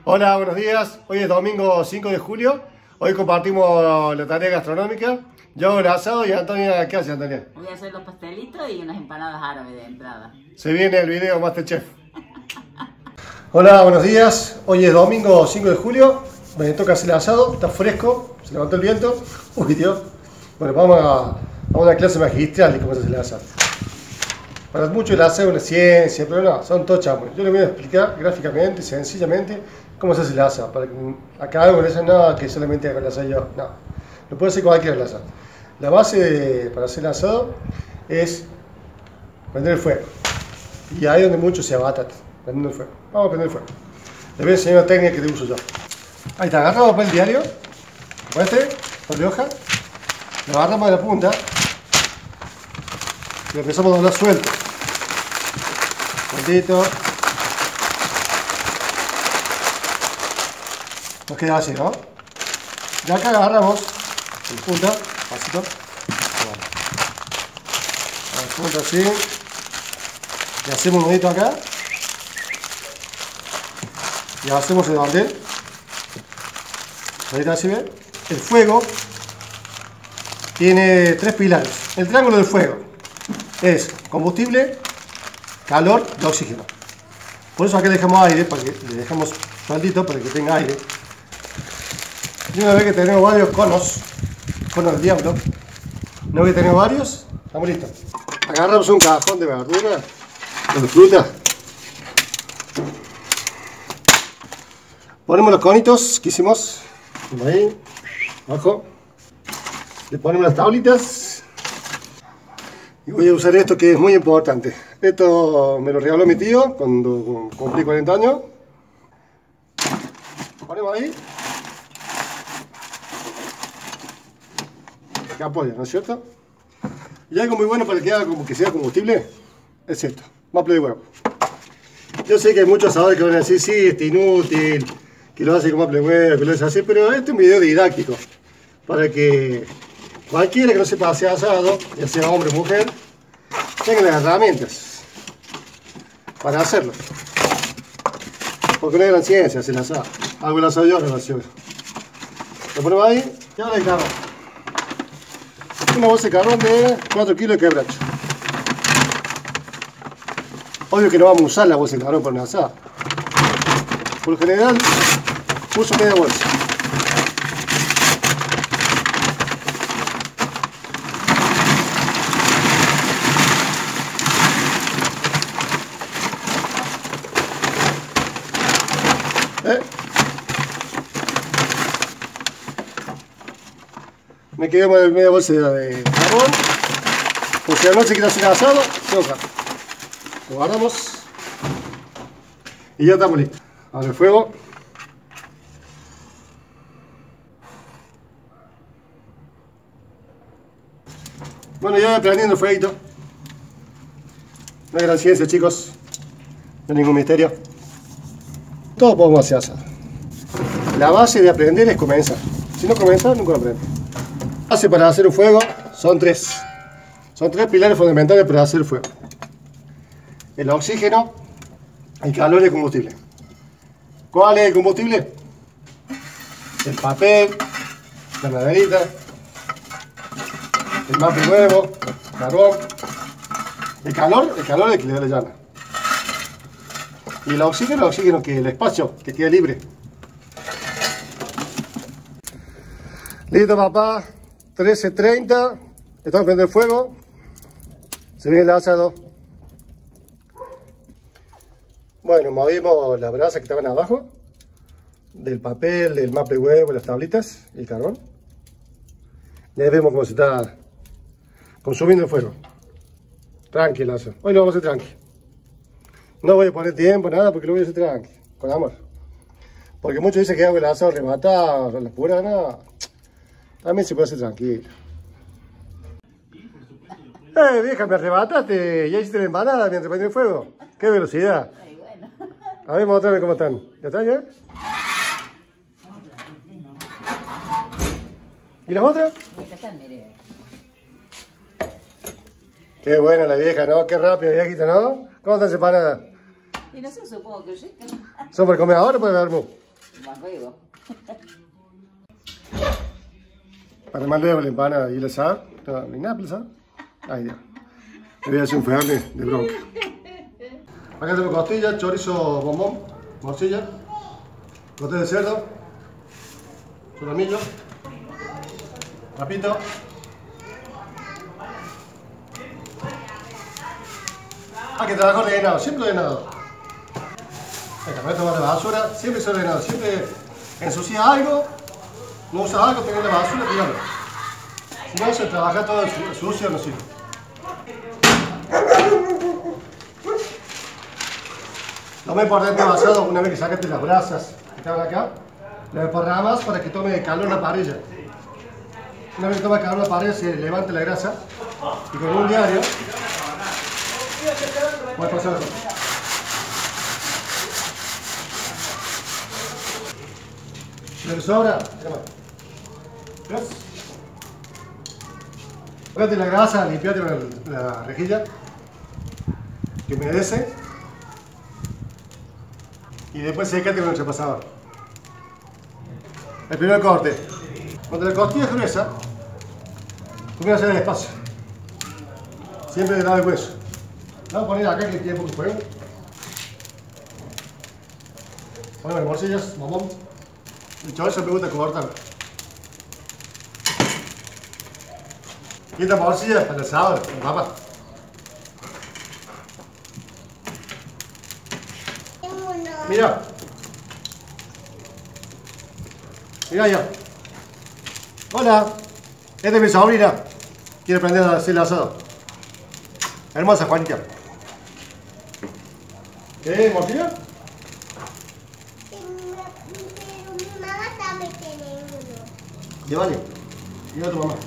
Hola, buenos días. Hoy es domingo 5 de julio. Hoy compartimos la tarea gastronómica. Yo hago el asado y Antonia, ¿qué hace Antonia? Voy a hacer los pastelitos y unas empanadas árabes de entrada. Se viene el video Masterchef. Hola, buenos días. Hoy es domingo 5 de julio. Me toca hacer el asado. Está fresco. Se levantó el viento. Uy, Dios. Bueno, vamos a una clase magistral de cómo se hace el asado. Para muchos el asado es una ciencia, pero no, son todos chamos. Yo les voy a explicar gráficamente, sencillamente, cómo se hace el asado. Para que acá algo no nada que solamente haga el asado yo. No, lo puede hacer cualquiera el asado. La base para hacer el asado es prender el fuego. Y ahí es donde muchos se abatan, prendiendo el fuego. Vamos a prender el fuego. Les voy a enseñar una técnica que uso yo. Ahí está, agarramos papel diario, como este, papel de hoja, lo agarramos de la punta y lo empezamos a doblar suelto. Sueltito. Nos queda así, ¿no? De acá agarramos la punta, pasito. La punta así. Le hacemos un nudito acá. Y hacemos el bandel. Ahorita así ven. El fuego tiene tres pilares. El triángulo del fuego es combustible, calor y oxígeno. Por eso acá le dejamos aire, para que le dejamos sueltito para que tenga aire. Y una vez que tenemos varios conos del diablo, una vez que tenemos varios, estamos listos. Agarramos un cajón de verdura, de fruta. Ponemos los conitos que hicimos, ahí, abajo. Le ponemos las tablitas. Y voy a usar esto que es muy importante. Esto me lo regaló mi tío cuando cumplí 40 años. Ponemos ahí. Que apoya, ¿no es cierto? Y algo muy bueno para que haga como que sea combustible es esto, maple de huevo. Yo sé que hay muchos asadores que van a decir, sí, este inútil, que lo hace con maple de huevo, que lo hace así, pero este es un video didáctico para que cualquiera que no sepa hacer asado, ya sea hombre o mujer, tenga las herramientas para hacerlo. Porque no hay gran ciencia hacer el asado. Hago el asado yo, no lo hago yo. Lo ponemos ahí y ahora el carbón. Una bolsa de carbón de 4 kilos de quebracho. Obvio que no vamos a usar la bolsa de carbón para una asada. Por lo general, uso media bolsa. Me quedé con media bolsa de carbón. Porque a la noche quiero hacer asado, tengo carbón. Lo guardamos. Y ya estamos listos. Ahora el fuego. Bueno, ya voy prendiendo el fueguito. No hay gran ciencia, chicos. No hay ningún misterio. Todos podemos hacer asado. La base de aprender es comenzar. Si no comenzas, nunca lo aprendes. La base para hacer un fuego son tres. Son tres pilares fundamentales para hacer fuego. El oxígeno, el calor y el combustible. ¿Cuál es el combustible? El papel, la maderita, el maple nuevo, el carbón. El calor es el que le da la llama. Y el oxígeno que el espacio que quede libre. Listo, papá. 13:30. Estamos prendiendo el fuego. Se viene el asado. Bueno, movimos las brasas que estaban abajo. Del papel, del maple huevo, las tablitas y el carbón. Ya vemos cómo se está consumiendo el fuego. Tranquilo. Hoy lo vamos a hacer tranqui. No voy a poner tiempo, nada, porque lo voy a hacer tranqui, con amor. Porque muchos dicen que hago el asado rematado, la pura, no. También se puede hacer tranquilo. Vieja, me arrebataste. Ya hiciste la empanada mientras prendí el fuego. ¡Qué velocidad! Ay, bueno. A ver, mostrame cómo están. ¿Ya están ya? ¿Y las otras? Qué buena la vieja, ¿no? Qué rápida, viejita, ¿no? ¿Cómo están separadas? Y no sé, supongo que sí. ¿Son para comer ahora o para ver vermú? Más vivo. Para más lejos la empanada y el asado. No, no hay nada para el asado. Ay, Dios. Le voy a hacer un fernet de bronca. Acá tenemos costilla, chorizo bombón, morcilla, costilla de cerdo, solomillo, rapito. Hay que trabajar ordenado, siempre ordenado. El carrete va de basura, siempre es ordenado, siempre ensucia algo, no usa algo, tenés la basura, tirarlo. Si no, se trabaja todo sucio, no sirve. Lo más importante del asado, una vez que sacaste las brasas que estaban acá, las desparramas para que tome calor la parrilla. Una vez que toma calor la parrilla, se levanta la grasa y con un diario puedes pasar la cosa. Lo que sobra, ¿ves? Póngate la grasa, limpiate con la rejilla, que humedece, y después secate con el repasador. El primer corte. Cuando la costilla es gruesa, comienza a hacer despacio. Siempre de lado del hueso. Vamos a poner acá que tiene poco fuego. Ponemos morcillas, bombón. El chorizo me gusta cortarlo. Y esta morcilla para el asado, con papa. Mira. Mira ya. Hola. Esta es mi sobrina. Quiere aprender a hacer el asado. Hermosa Juanita. ¿Qué? ¿Morcilla? Pero mi mamá también tiene uno. Llévale. Lleva a tu mamá.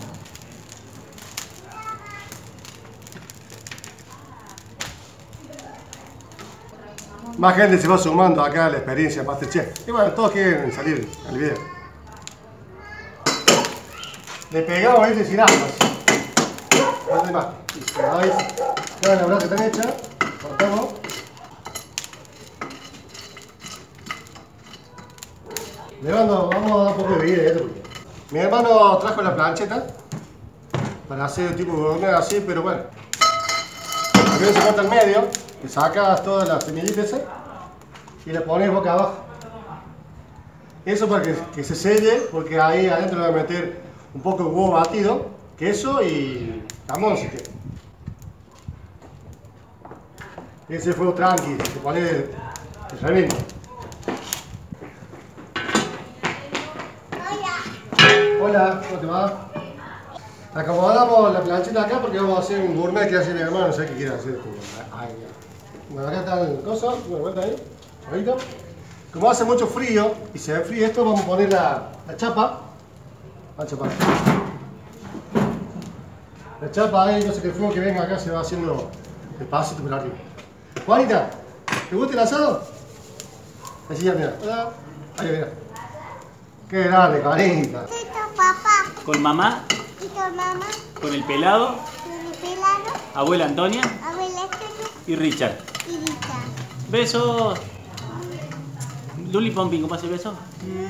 Más gente se va sumando acá a la experiencia MasterChef. Y bueno, todos quieren salir al video. Le pegamos este sin aspas. ¿Dónde más? Ahí. Toda la brasa está hecha. Cortamos. Vamos a dar un poco de vida a esto. Mi hermano trajo la plancheta para hacer tipo gourmet así, pero bueno. Primero se corta el medio, le sacas todas las semillitas esas y le pones boca abajo. Eso para que se selle, porque ahí adentro le voy a meter un poco de huevo batido, queso y jamón si quieres. Ese fuego tranqui, se pone el remedio. Hola, ¿cómo te va? Acomodamos la planchita acá porque vamos a hacer un gourmet que hace mi hermano, no sé qué quiere hacer. Bueno, acá está el coso, una vuelta ahí, ahorita. Como hace mucho frío y se enfría esto, vamos a poner la chapa. La chapa. La chapa ahí, no sé qué fuego que venga acá se va haciendo despacito por arriba. Juanita, ¿te gusta el asado? Así ya, mira. Hola. Ahí, mira. Qué grande, Juanita. Soy tu papá. Con mamá, Y tu mamá. con el pelado, Y mi pelado. abuela Antonia Abuela Antonia. y Richard. Y Rita. Besos. Luli Pompín, ¿cómo hace el beso?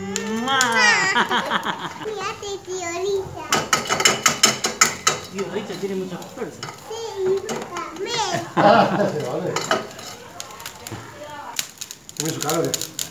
Fíjate, tío Rita. Tío, Richard tiene mucha fuerza. Sí, también. Ah, se vale. Tiene su calor.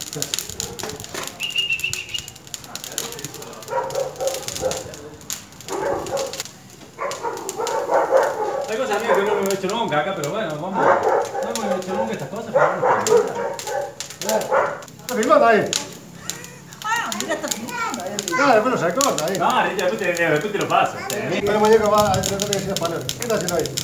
Hay cosas mías que no me he hecho nunca acá, pero bueno, vamos. No hemos hecho nunca estas cosas, pero vamos. ¿Está filmando ahí? Mira, está filmando. Ah, después lo sacó, ahí. No, Richard, después te lo paso. Pero muñeco va a tener que decir las palabras. ¿Qué está haciendo ahí?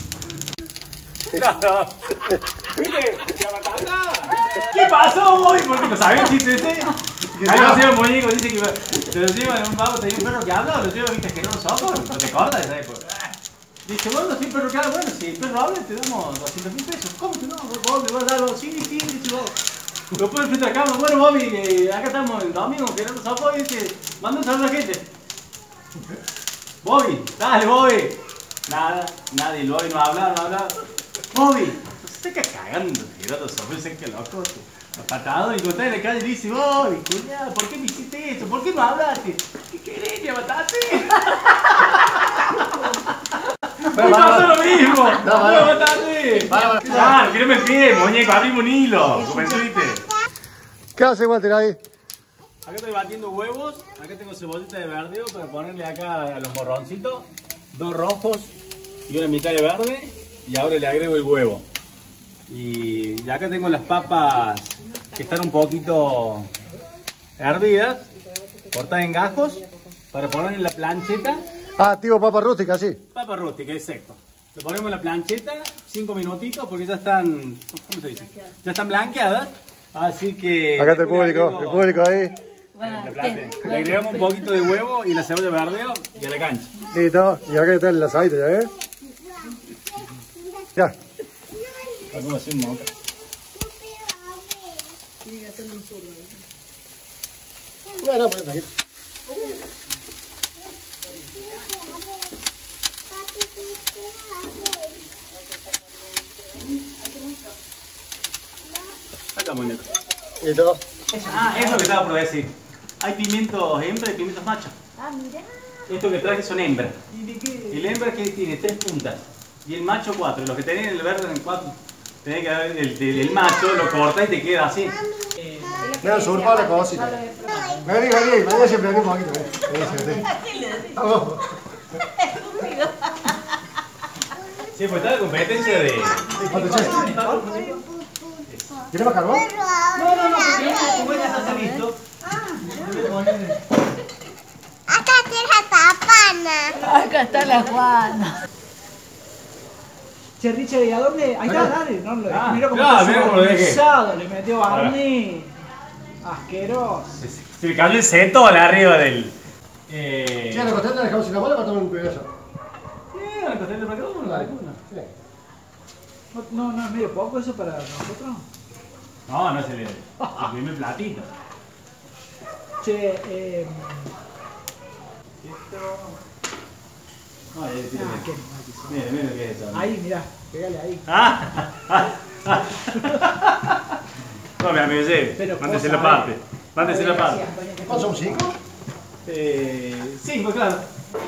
Claro. ¿Viste? ¿Qué pasó, Bobby? Porque no sabía el chiste ese. Ahí va a ser un muñeco, dice que te lo lleva en un vago, tenía un perro que habla, lo lleva, viste, que no sos, no te cortas esa época. Dice, bueno, si el perro que habla, bueno, si el perro habla, te damos 200.000 pesos. ¿Cómo que no? Vos me vas a dar los sí, dice vos. Lo pones frente a la cama, bueno, Bobby, acá estamos el domingo, queremos sopo, y dice, manda un saludo a la gente. Bobby, dale, Bobby. Nada, nadie, Bobby no habla, no habla. Bobby, se está cagando, tirando sobre ese que loco. Patado y contá en la calle y dice, ¡ay, cuñada! ¿Por qué me hiciste esto? ¿Por qué no hablaste? ¿Qué querés? ¿Me mataste? ¡Me pasó lo mismo! ¡No me mataste! ¡Claro, que no me pide, muñeco! ¡Abrimos un hilo! ¿Viste? ¿Qué hace Walter ahí? Acá estoy batiendo huevos. Acá tengo cebollita de verdeo para ponerle acá a los morroncitos. 2 rojos y una mitad de verde. Y ahora le agrego el huevo. Y acá tengo las papas que están un poquito hervidas, cortadas en gajos, para poner en la plancheta. Ah, tipo papa rústica, sí. Papa rústica, exacto. Le ponemos en la plancheta 5 minutitos porque ya están, ¿cómo se dice? Ya están blanqueadas. Así que... Acá está el público ahí. Le agregamos un poquito de huevo y la cebolla verdeo y a la cancha. Listo, y acá está el asadito, ¿ya ves? Ya. Vamos a hacer un moca. Bueno, pues aquí. Acá, muñeco. Listo. Ah, eso que estaba por decir. Hay pimientos hembra y pimientos machos. Ah, mira. Estos que traje son hembras. El hembra que tiene 3 puntas y el macho 4. Los que tenés el verde en 4. Tenés que ver el macho, lo cortás y te queda así. Mira, surpa la cosita. Vení, siempre vení un poquito. Vamos. Sí, pues está la competencia de... ¿Quieres más carbón? ¿Cómo está listo? Acá está la pana. Acá está la Juana. Che, Richard, ¿y a dónde? Ahí está, dale. No, mira cómo claro, está mira cómo lo dejé. suavizado, le metió barniz. Asqueroso. Se me cayó el seto al arriba del... Sí, la costilla la dejamos sin la bola para tomar un pedazo. la costilla para cada uno, la vacuna. Sí. No es medio poco eso para nosotros. No es el primer platito. Che, Esto... No, mira lo que es eso. ahí, mirá, pegale ahí. No, me lleve. Pero Mándese cosa, la parte. Mándese la parte. ¿Cuántos son 5? 5, claro.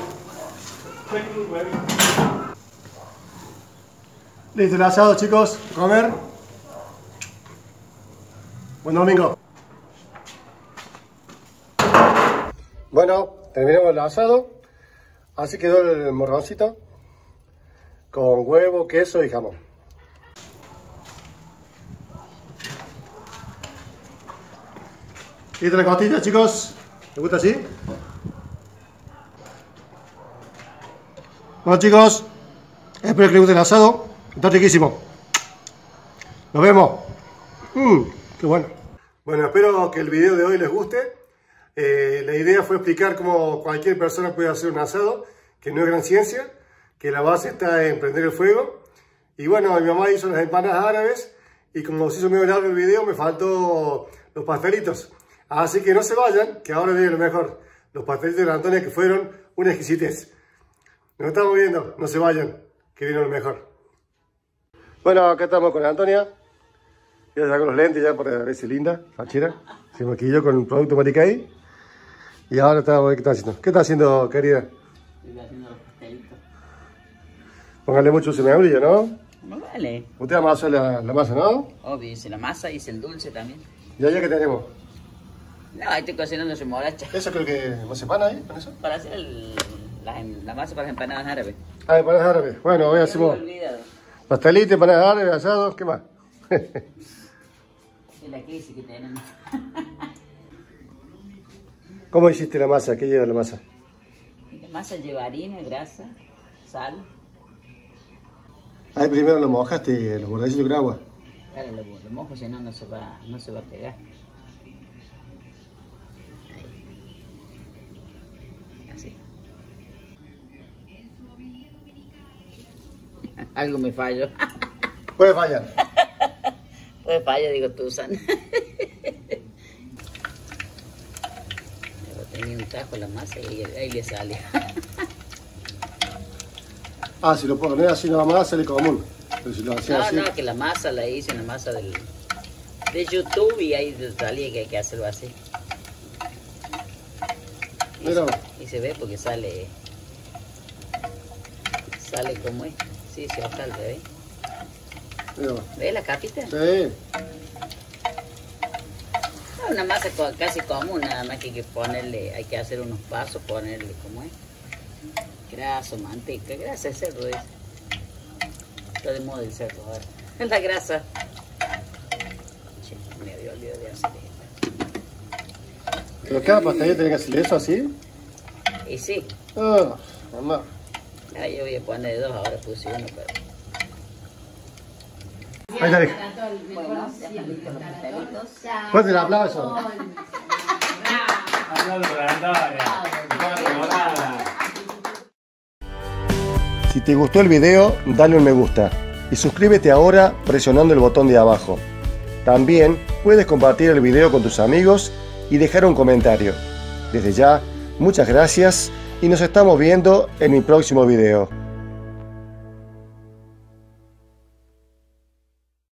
Listo, el asado, chicos. Comer. Buen domingo. Bueno, terminamos el asado. Así quedó el morroncito. Con huevo, queso y jamón. Listo la costilla, chicos. ¿Te gusta así? Bueno, chicos. Espero que les guste el asado. Está riquísimo. Nos vemos. Qué bueno. Bueno, espero que el video de hoy les guste. La idea fue explicar cómo cualquier persona puede hacer un asado, que no es gran ciencia, que la base está en prender el fuego. Y bueno, mi mamá hizo las empanadas árabes y como se hizo medio largo el video, me faltó los pastelitos. Así que no se vayan, que ahora viene lo mejor. Los pastelitos de la Antonia que fueron una exquisitez. Nos estamos viendo, no se vayan, que viene lo mejor. Bueno, acá estamos con Antonia. Ya saco los lentes ya para verse linda, fachera. Se maquilló con un producto Maricay. Y ahora está, ¿qué está haciendo? ¿Qué está haciendo, querida? Estoy haciendo los pastelitos. Póngale mucho cemebrillo, ¿no? No vale. Usted amasó la masa, ¿no? Obvio, hice la masa, hice el dulce también. ¿Y allá qué tenemos? No, ahí estoy cocinando su moracha. ¿Eso creo que no se pana ahí con eso? Para hacer la masa para las empanadas árabes. Ah, empanadas árabes. Bueno, hoy hacemos pastelitos, empanadas árabes, asados, ¿qué más? Es la crisis que tenemos. ¿Cómo hiciste la masa? ¿Qué lleva la masa? La masa lleva harina, grasa, sal. Ahí primero lo mojaste y los bordecitos con agua. Claro, lo mojo, si no, no se va a pegar. Ahí. Así. Algo me falló. Puede fallar. Pues falla, digo tú, San. Tenía un tajo la masa y ahí le sale. Ah, si lo pones así nada más sale común. Pero si lo hacía así. No, que la masa la hice, la masa del de YouTube y ahí salía que hay que hacerlo así. Mira. Y se ve porque sale como es. Sí, se ojalá, ¿ve? Mira. ¿Ve la capita? Sí. Una masa casi común, nada más que hay que ponerle, hay que hacer unos pasos, ponerle como es. Grasa, manteca, grasa de cerdo es. Está de moda el cerdo ahora. La grasa. Che, me había olvidado de hacer esto. ¿Pero cada pastilla tiene que hacer eso así? Y sí. Ah, mamá. Ah, yo voy a poner dos, ahora puse uno, pero... Ahí está, Bueno, ya están listos los pastelitos. fuerte el aplauso. Si te gustó el video, dale un me gusta y suscríbete ahora presionando el botón de abajo. También puedes compartir el video con tus amigos y dejar un comentario. Desde ya, muchas gracias y nos estamos viendo en mi próximo video.